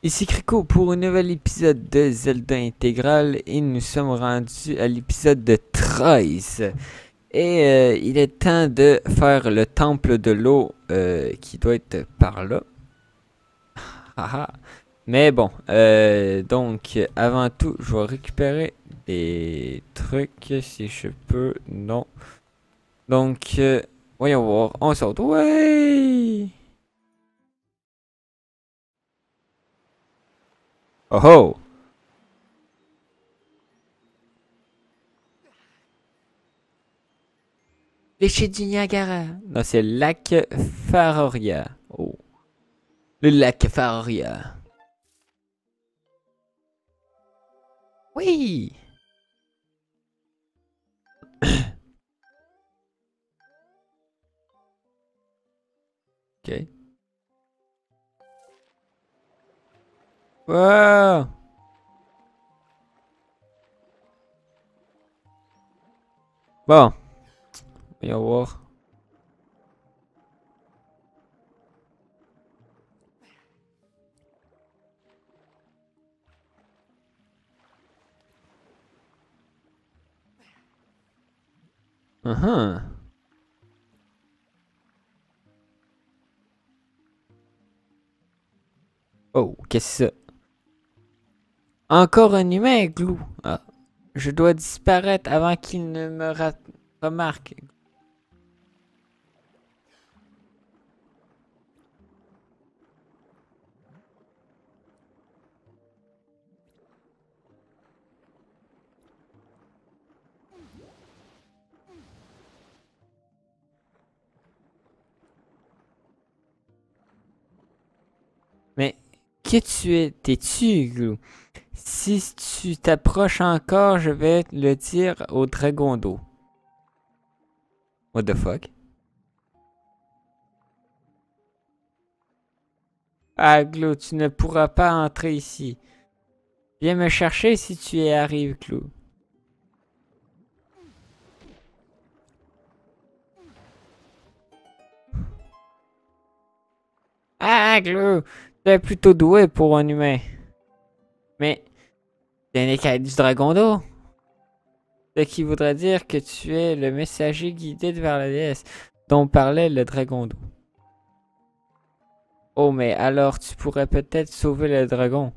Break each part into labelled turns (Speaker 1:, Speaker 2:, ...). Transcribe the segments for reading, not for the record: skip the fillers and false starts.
Speaker 1: Ici Crico pour un nouvel épisode de Zelda Intégral et nous sommes rendus à l'épisode de 13. Et il est temps de faire le temple de l'eau qui doit être par là. Haha. Mais bon, donc avant tout, je vais récupérer des trucs si je peux. Non. Donc, voyons voir. On saute. Ouais! Oh oh! Les chutes du Niagara. Non, c'est le lac Faroria. Oh. Le lac Faroria. Oui. Ok. Wow. Bon, voyons voir. Uh-huh. Oh, qu'est-ce que c'est ça? Encore un humain, Glou. Ah, je dois disparaître avant qu'il ne me remarque. Mais que tu es? T'es-tu, Glou? Si tu t'approches encore, je vais le dire au dragon d'eau. What the fuck? Ah, Glou, tu ne pourras pas entrer ici. Viens me chercher si tu y arrives, Glou. Ah, Glou, tu es plutôt doué pour un humain. Mais, t'es un écaille du dragon d'eau. Ce qui voudrait dire que tu es le messager guidé vers la déesse dont parlait le dragon d'eau. Oh, mais alors tu pourrais peut-être sauver le dragon.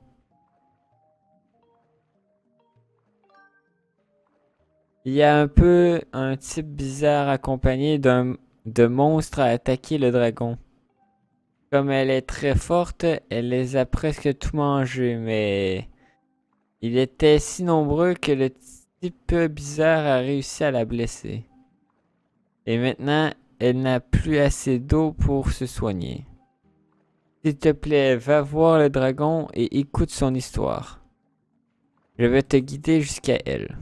Speaker 1: Il y a un peu un type bizarre accompagné de monstres à attaquer le dragon. Comme elle est très forte, elle les a presque tout mangés, mais il était si nombreux que le type bizarre a réussi à la blesser. Et maintenant, elle n'a plus assez d'eau pour se soigner. S'il te plaît, va voir le dragon et écoute son histoire. Je vais te guider jusqu'à elle.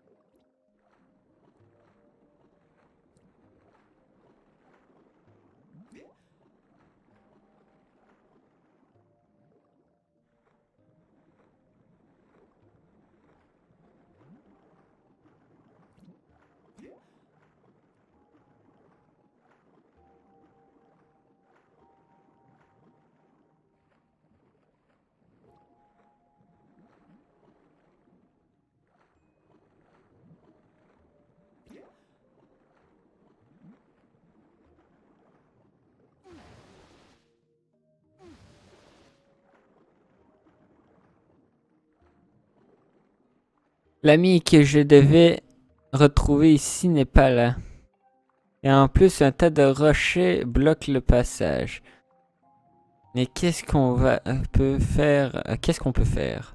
Speaker 1: L'ami que je devais retrouver ici n'est pas là. Et en plus, un tas de rochers bloque le passage. Mais qu'est-ce qu'on peut faire? Qu'est-ce qu'on peut faire?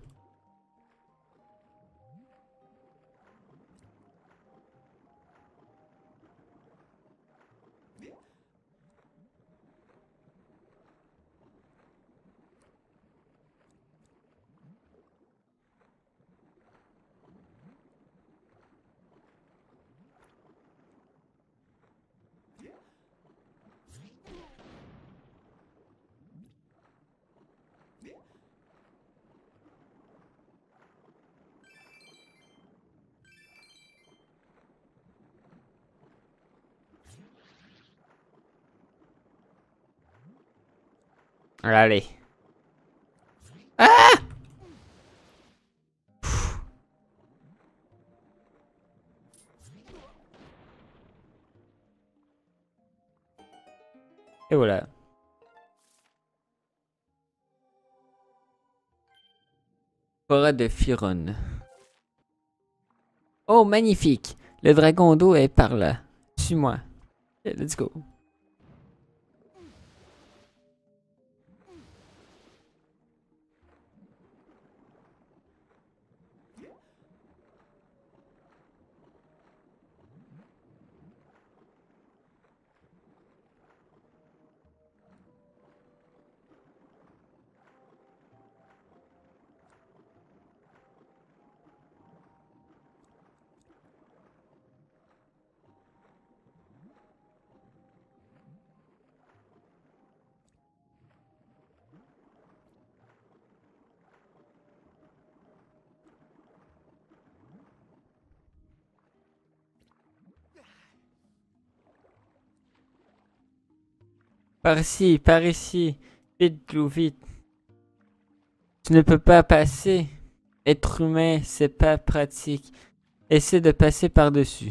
Speaker 1: Allez. Ah! Et voilà. Forêt de Firon. Oh, magnifique! Le dragon d'eau est par là. Suis-moi. Okay, let's go. Par ici, par ici. Vite, Glou, vite. Tu ne peux pas passer. Être humain, c'est pas pratique. Essaie de passer par-dessus.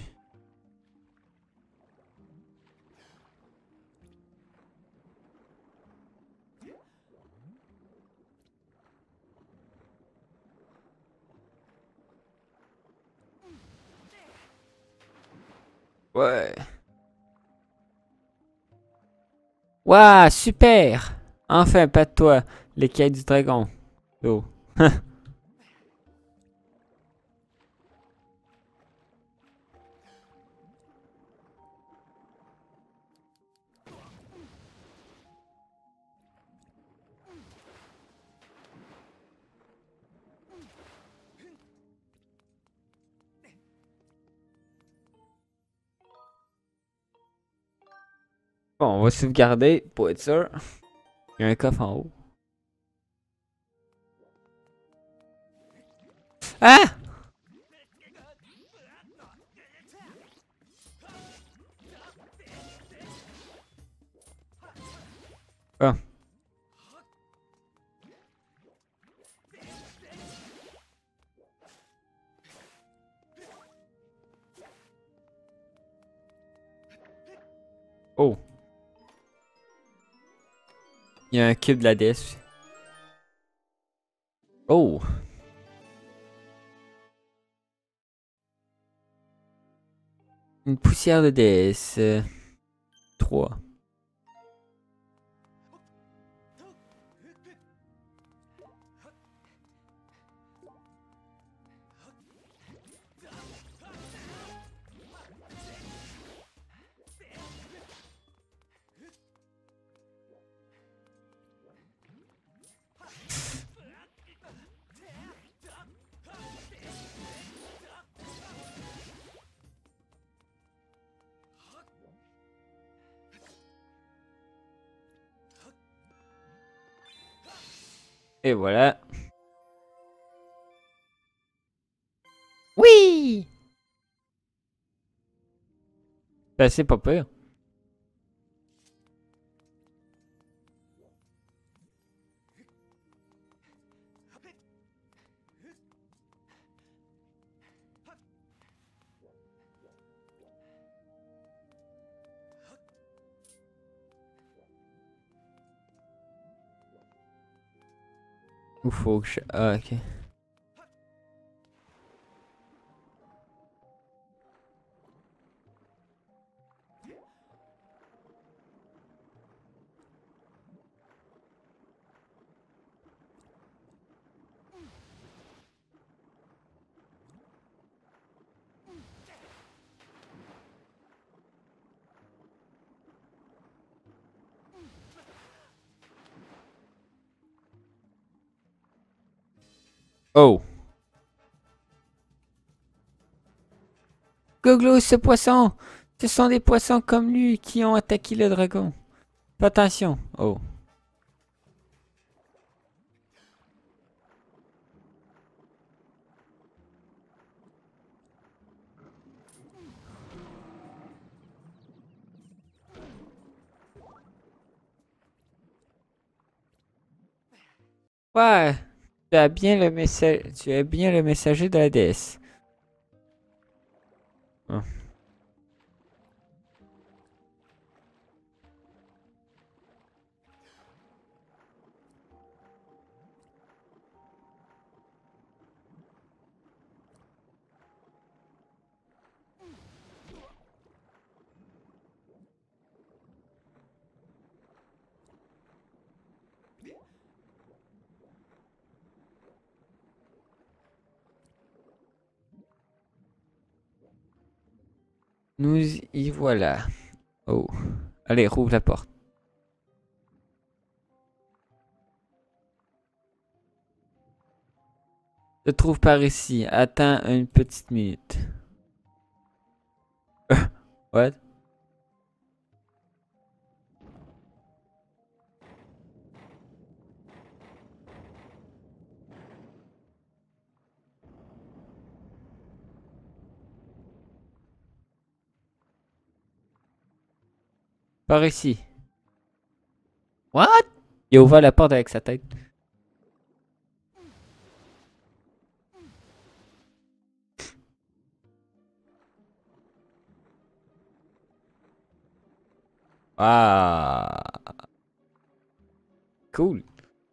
Speaker 1: Ouais. Waouh, super! Enfin, pas de toi, l'écaille du dragon. Oh. Bon, on va sauvegarder pour être sûr. Il y a un coffre en haut. Ah! Ah. Oh. Il y a un cube de la déesse. Oh. Une poussière de déesse. 3. Et voilà. Oui! Ben, c'est pas peur. Ou faut que je... Ah, ok. Oh. Goglo, ce poisson! Ce sont des poissons comme lui qui ont attaqué le dragon. Fais attention. Oh. Ouais. Tu as bien le message. Tu es bien le messager de la déesse. Ah. Nous y voilà. Oh. Allez, rouvre la porte. Se trouve par ici. Attends une petite minute. What? Par ici. What? Il a ouvert la porte avec sa tête. Ah. Cool.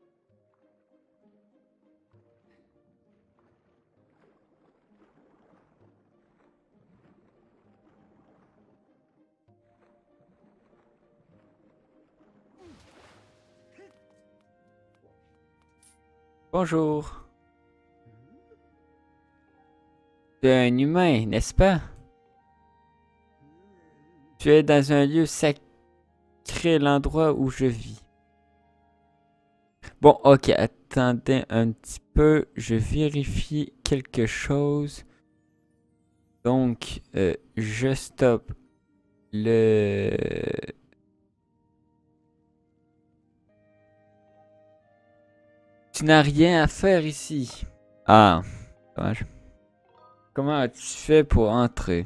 Speaker 1: Bonjour. Tu es un humain, n'est-ce pas? Tu es dans un lieu sacré, l'endroit où je vis. Bon, ok, attendez un petit peu. Je vérifie quelque chose. Donc, je stoppe le... Tu n'as rien à faire ici. Ah, dommage. Comment as-tu fait pour entrer?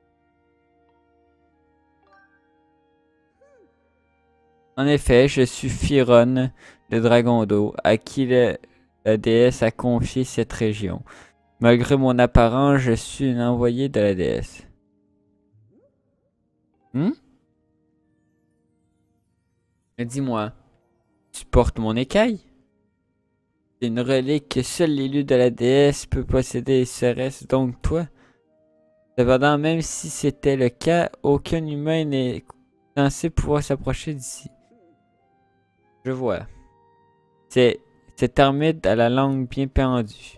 Speaker 1: En effet, je suis Firon, le dragon d'eau, à qui la déesse a confié cette région. Malgré mon apparence, je suis un envoyé de la déesse. Hmm? Dis-moi, tu portes mon écaille? C'est une relique que seul l'élu de la déesse peut posséder et serait-ce donc toi? Cependant, même si c'était le cas, aucun humain n'est censé pouvoir s'approcher d'ici. Je vois. C'est Armide à la langue bien pendue.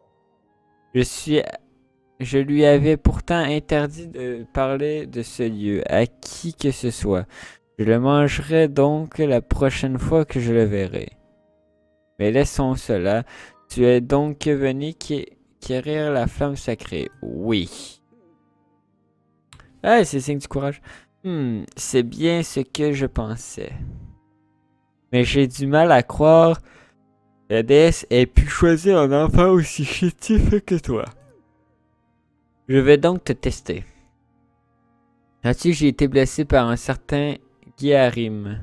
Speaker 1: Je lui avais pourtant interdit de parler de ce lieu à qui que ce soit. Je le mangerai donc la prochaine fois que je le verrai. Mais laissons cela. Tu es donc venu quérir la flamme sacrée. Oui. Ah, c'est signe du courage. C'est bien ce que je pensais. Mais j'ai du mal à croire que la déesse ait pu choisir un enfant aussi chétif que toi. Je vais donc te tester. As-tu j'ai été blessé par un certain Guiarim.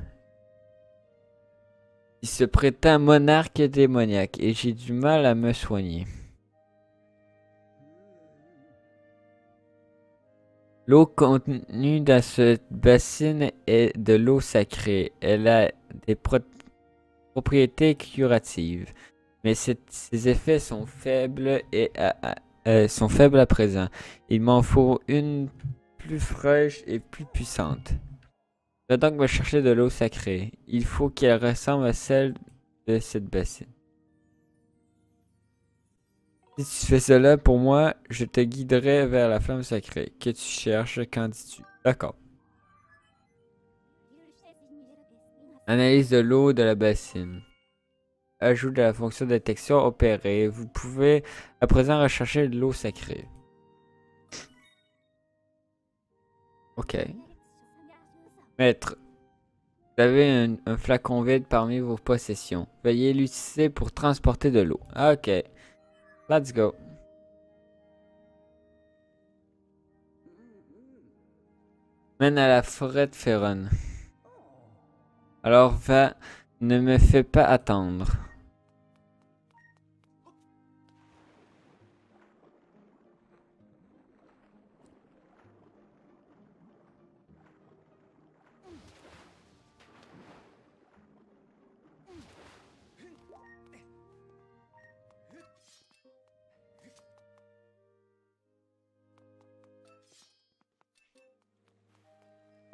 Speaker 1: Il se prétend monarque démoniaque et j'ai du mal à me soigner. L'eau contenue dans cette bassine est de l'eau sacrée. Elle a des propriétés curatives. Mais ses effets sont faibles sont faibles à présent. Il m'en faut une plus fraîche et plus puissante. Je vais donc me chercher de l'eau sacrée. Il faut qu'elle ressemble à celle de cette bassine. Si tu fais cela pour moi, je te guiderai vers la flamme sacrée. Que tu cherches, qu'en dis-tu? D'accord. Analyse de l'eau de la bassine. Ajout de la fonction de détection opérée. Vous pouvez à présent rechercher de l'eau sacrée. Ok. Maître, vous avez un flacon vide parmi vos possessions. Veuillez l'utiliser pour transporter de l'eau. Ok. Let's go. Mène à la forêt de Féron. Alors va, ne me fais pas attendre.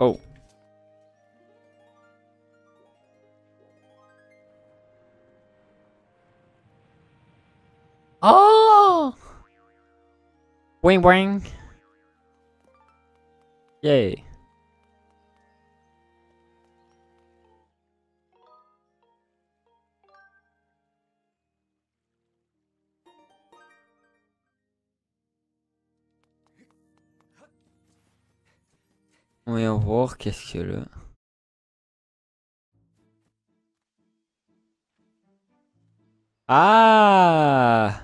Speaker 1: Oh. Oh! Wing wing. Yay. Voyons voir qu'est-ce qu'il y a là. Ah!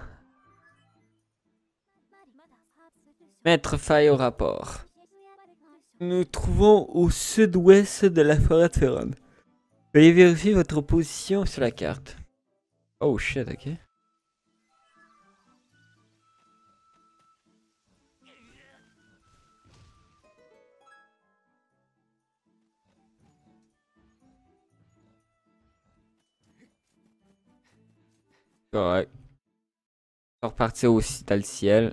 Speaker 1: Mettre faille au rapport. Nous nous trouvons au sud-ouest de la forêt de Ferron. Veuillez vérifier votre position sur la carte. Oh shit, ok. Correct. On va repartir aussi dans le ciel.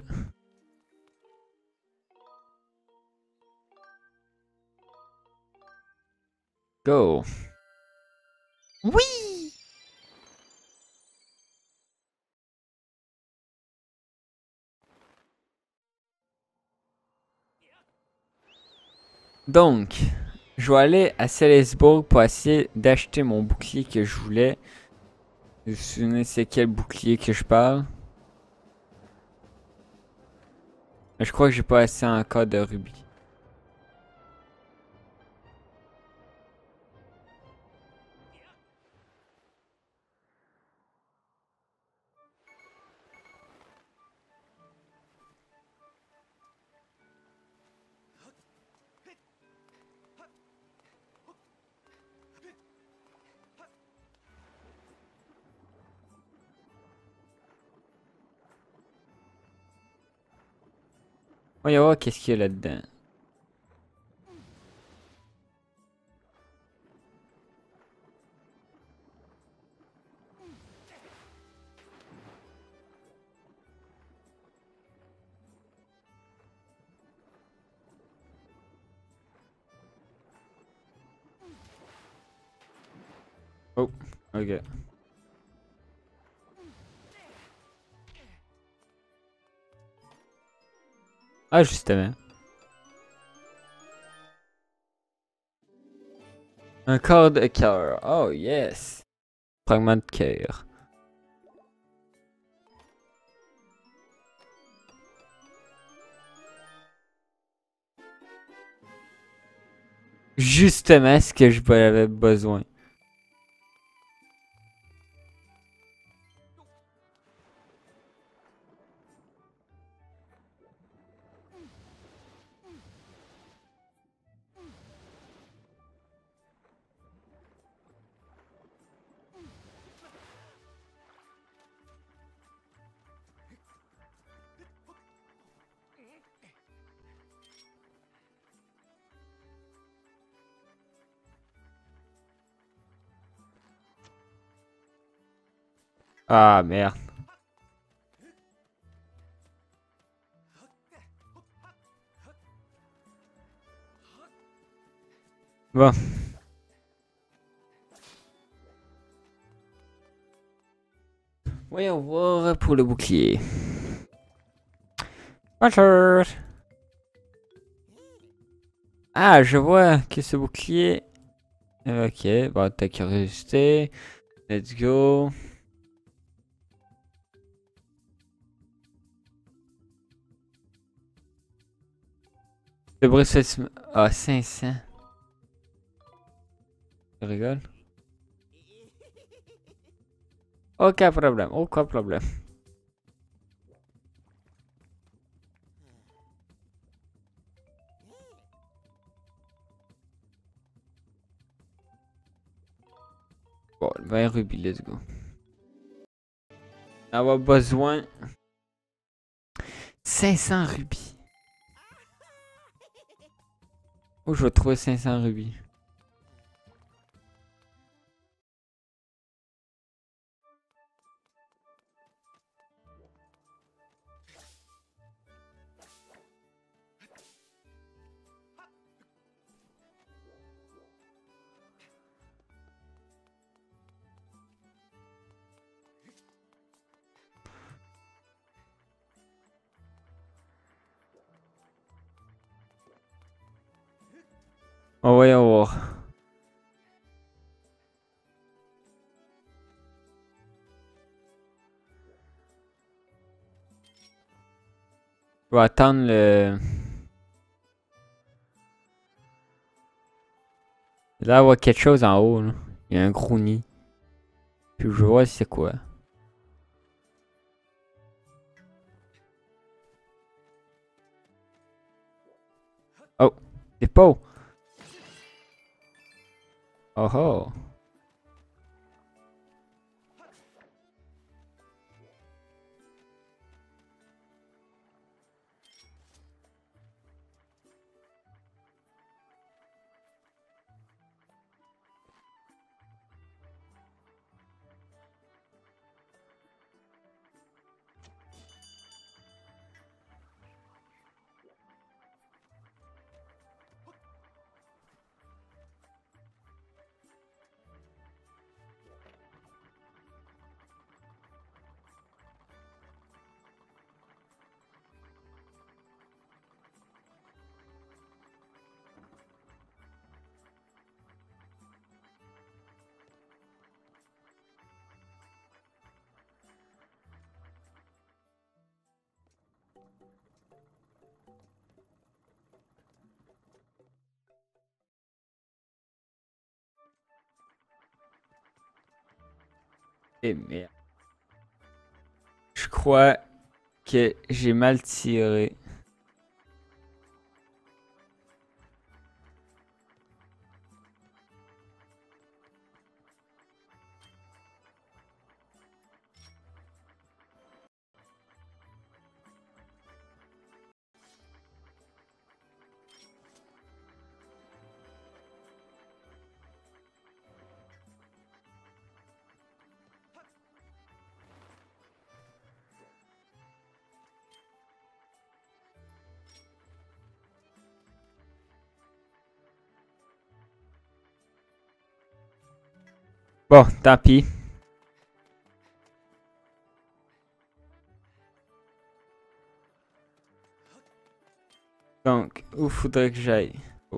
Speaker 1: Go. Oui! Donc, je vais aller à Salisbury pour essayer d'acheter mon bouclier que je voulais. Vous vous souvenez c'est quel bouclier que je parle? Je crois que j'ai pas assez encore de rubis. Voyons voir qu'est-ce qu'il y a là-dedans. Oh, ok. Ah, justement. Un corps de cœur. Oh, yes. Fragment de cœur. Justement ce que je avais besoin. Ah, merde. Bon. Voyons voir pour le bouclier. Bonjour. Ah, je vois que ce bouclier... Ok, bon, ta curiosité. Let's go. Le bracelet... Ah, 500. Tu rigoles? Aucun problème, aucun problème. Bon, 20 rubis, let's go. On va besoin... 500 rubis. Où je vais trouver 500 rubis? On va y voir. Je vais attendre le... Là, il y a quelque chose en haut, là. Il y a un gros nid. Puis je vois c'est quoi. Oh, c'est pas où. Oh oh. Eh merde. Je crois que j'ai mal tiré. Bon, tant pis. Donc, où faudrait que j'aille? Oh.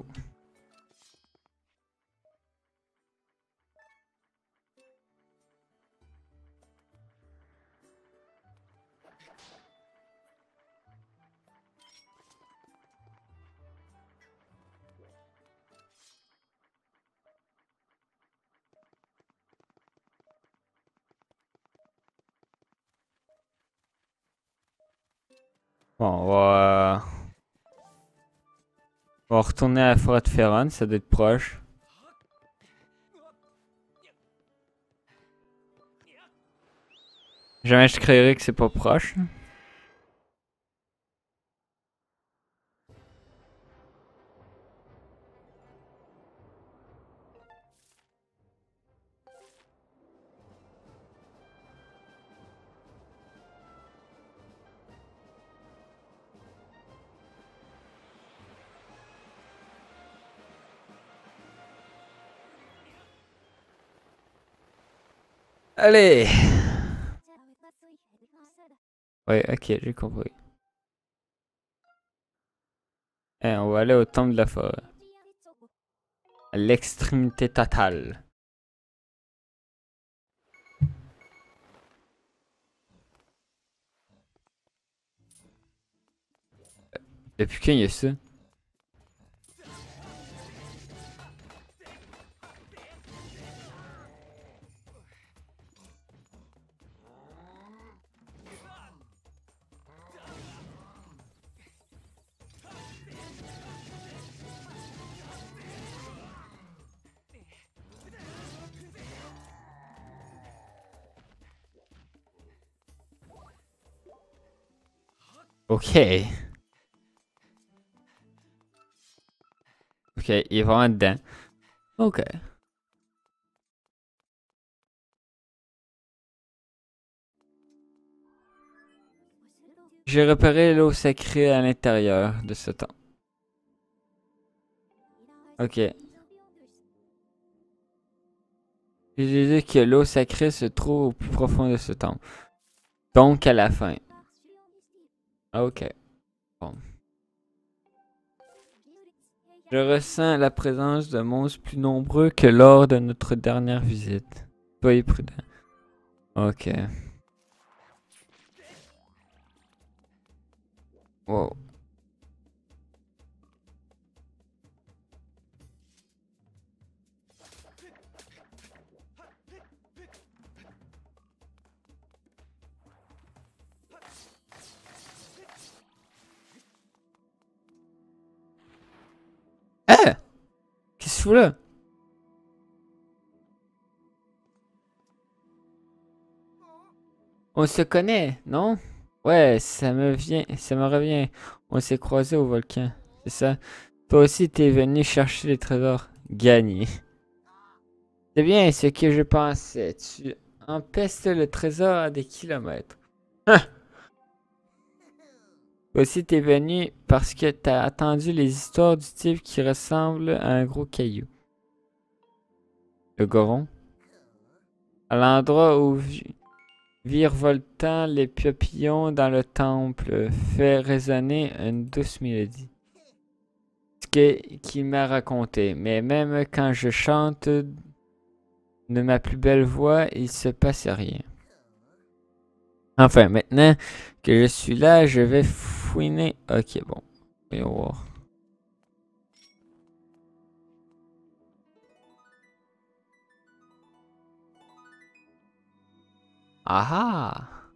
Speaker 1: Bon, on va retourner à la forêt de Ferron, ça doit être proche. Jamais je créerais que c'est pas proche. Allez! Ouais, ok, j'ai compris. Eh, on va aller au temple de la forêt. À l'extrémité totale. Depuis quand il y a ça? Ok. Ok, il est vraiment dedans. Ok. J'ai repéré l'eau sacrée à l'intérieur de ce temple. Ok. J'ai dit que l'eau sacrée se trouve au plus profond de ce temple. Donc à la fin. Ok. Bon. Je ressens la présence de monstres plus nombreux que lors de notre dernière visite. Soyez prudent. Ok. Wow. Ah! Qu'est-ce que tu fous là? On se connaît, non? Ouais, ça me revient. On s'est croisés au volcan, c'est ça? Toi aussi, t'es venu chercher les trésors. Gagné. C'est bien ce que je pensais. Tu empestes le trésor à des kilomètres. Hein? Toi aussi, t'es venu parce que t'as attendu les histoires du type qui ressemble à un gros caillou. Le Goron. À l'endroit où virevoltant les papillons dans le temple fait résonner une douce mélodie. Qu'il m'a raconté, mais même quand je chante de ma plus belle voix, il se passe rien. Enfin, maintenant que je suis là, je vais fouiner. Ok, bon. Voyons voir. Ah ah!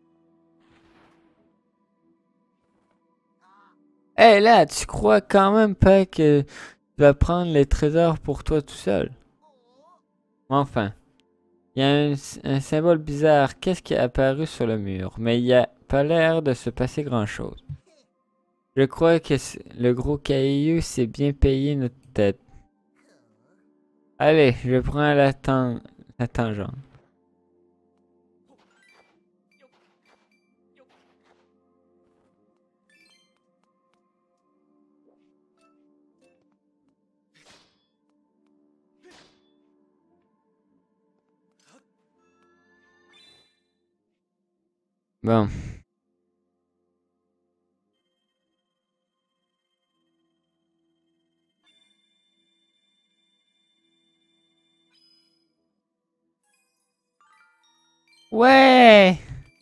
Speaker 1: Hé là, tu crois quand même pas que tu vas prendre les trésors pour toi tout seul? Enfin, il y a un symbole bizarre. Qu'est-ce qui est apparu sur le mur? Mais il n'y a pas l'air de se passer grand-chose. Je crois que le gros caillou s'est bien payé notre tête. Allez, je prends la tangente. Bon. Ouais!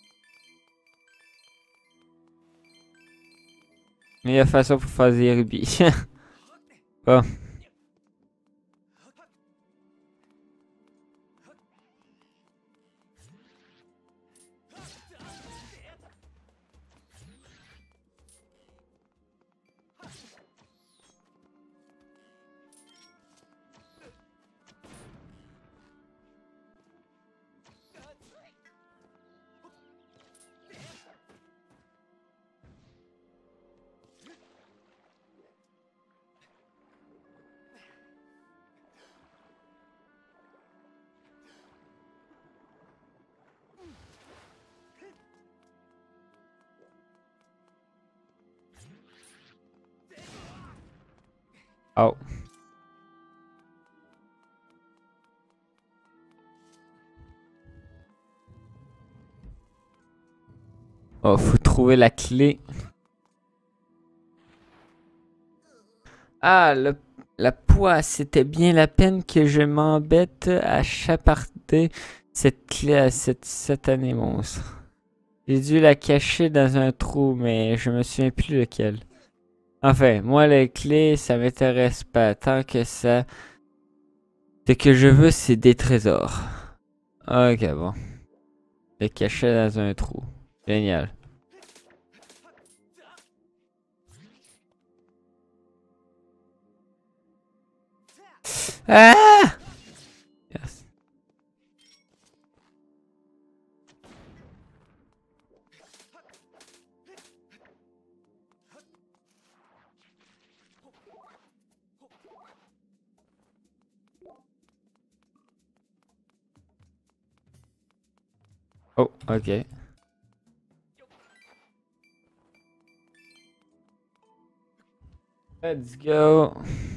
Speaker 1: Meilleure façon pour faire des rubis. Bon. Oh. Oh, faut trouver la clé. Ah, la poisse, c'était bien la peine que je m'embête à chaparder cette clé à cette satanée monstre. J'ai dû la cacher dans un trou, mais je me souviens plus lequel. Enfin, moi, les clés, ça m'intéresse pas. Tant que ça... Ce que je veux, c'est des trésors. Ok, bon. Le cacher dans un trou. Génial. Ah! Yes. Oh, ok. Let's go.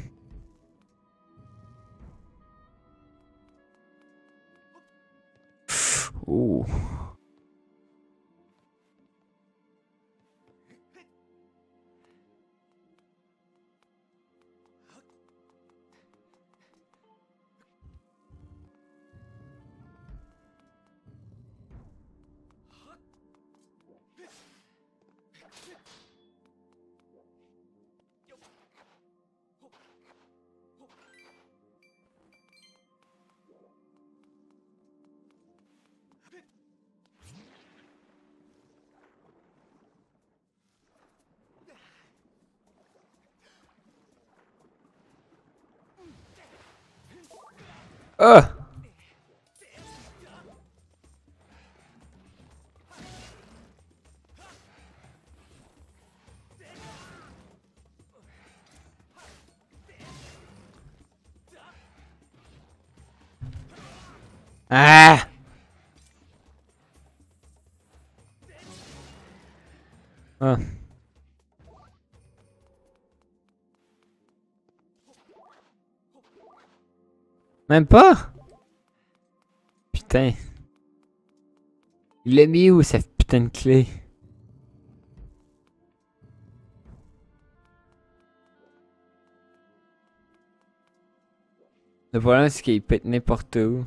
Speaker 1: Ouh. Oh! Ah! Ah. Même pas? Putain. Il l'a mis où cette putain de clé? Le problème c'est qu'il peut être n'importe où.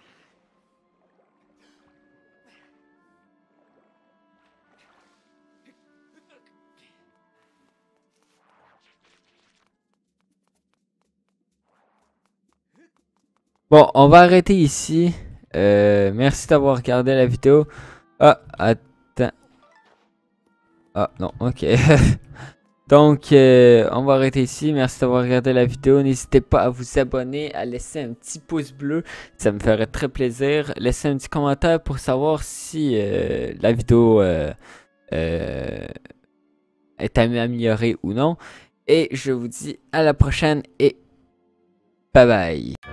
Speaker 1: Bon, on va arrêter ici. Merci d'avoir regardé la vidéo. Ah, attends. Ah, non, ok. Donc, on va arrêter ici. Merci d'avoir regardé la vidéo. N'hésitez pas à vous abonner, à laisser un petit pouce bleu. Ça me ferait très plaisir. Laissez un petit commentaire pour savoir si la vidéo est améliorée ou non. Et je vous dis à la prochaine et bye bye.